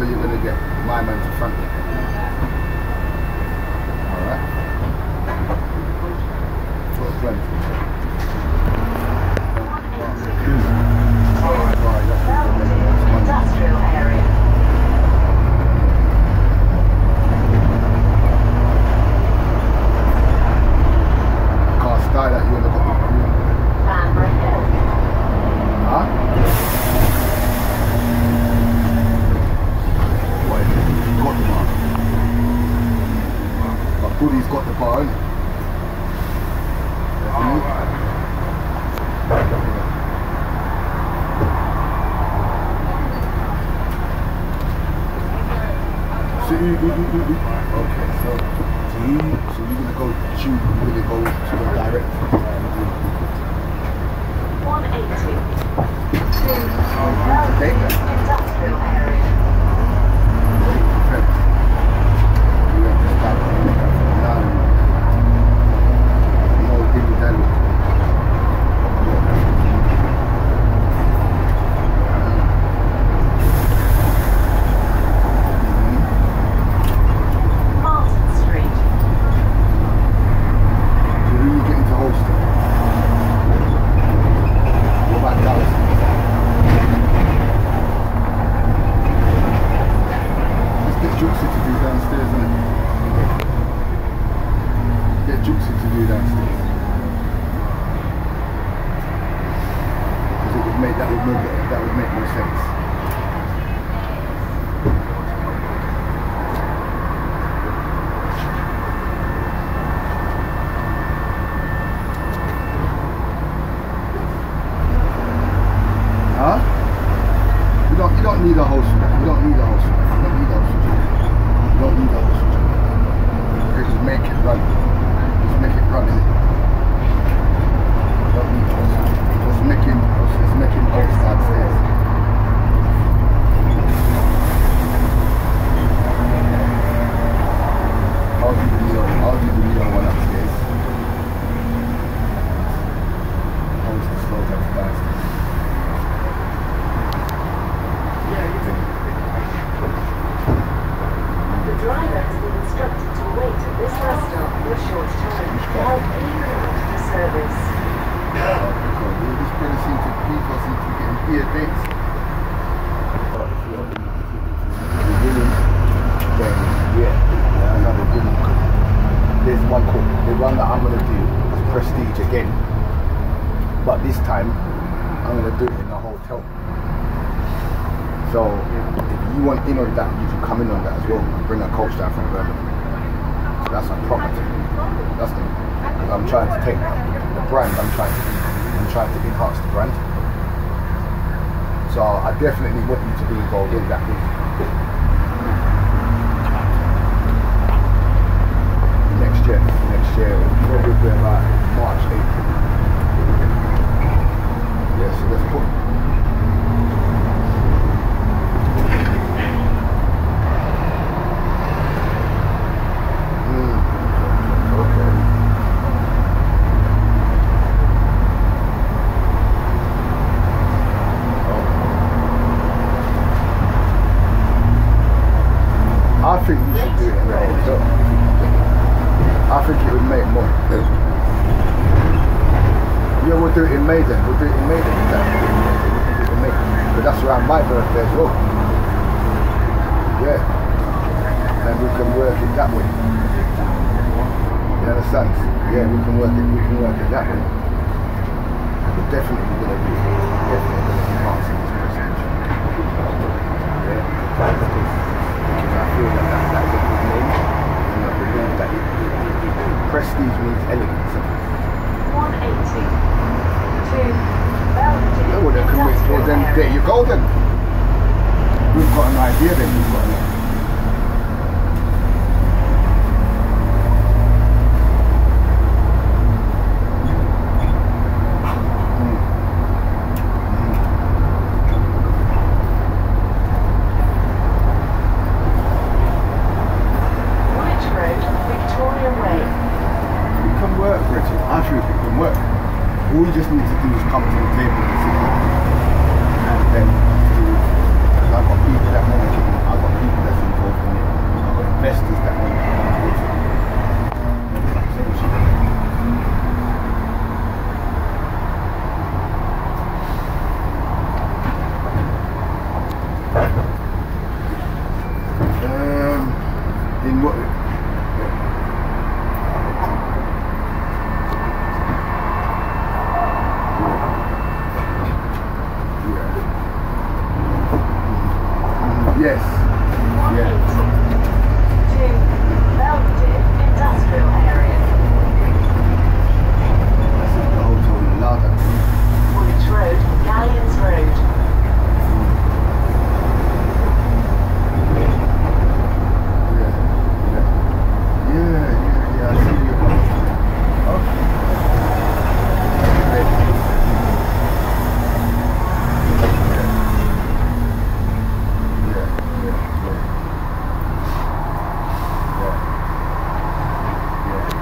so you're gonna get my man to front it. Alright. Got plenty. Industrial area. Can't style that you wanna go. Bamber Hill. Huh? What is it? He's got the bar. But Goody's got the bar, innit? Okay, so you're gonna go tube, you're gonna go to the direct. 180. Okay. Industrial area. You have to start now. No, give me that. That would make more sense. Huh? You don't need a host. You don't need a host. You don't need a host. You don't need a host. Just make it run. Just make it run. You don't need a host. Let's make him host downstairs. I'll do the Leo one upstairs. Host the slow downstairs. The driver has been instructed to wait at this bus stop for a short time to help reroute the service. This brother seems to be getting beer dates. Then, yeah, another good one. There's one called, the one that I'm going to do is Prestige again. But this time, I'm going to do it in a hotel. So, if you want in on that, you can come in on that as well and bring a coach down from Birmingham. So that's a property. That's the, because I'm trying to take the brand, I'm trying to enhance the brand. So I definitely want you to be involved in that. Next year it'll probably be about March, April. Yeah, so let's put I think you should do it in the hotel. I think it would make more. Yeah, we'll do it in May then. We'll do it in May then. But that's around my birthday as well. Yeah. And we can work it that way. You understand? Yeah, we can work it that way. We're definitely gonna be enhancing this prestige. Yeah. I feel that that's a good name, and I believe that prestige means elegance. 180 to Belvedere. Well, then there you go then. We've got an idea then. We've got an idea. All you just need to do is come to the table and sit down. And then, because I've got people that want to keep me, I've got it. You've got investors that want to come with.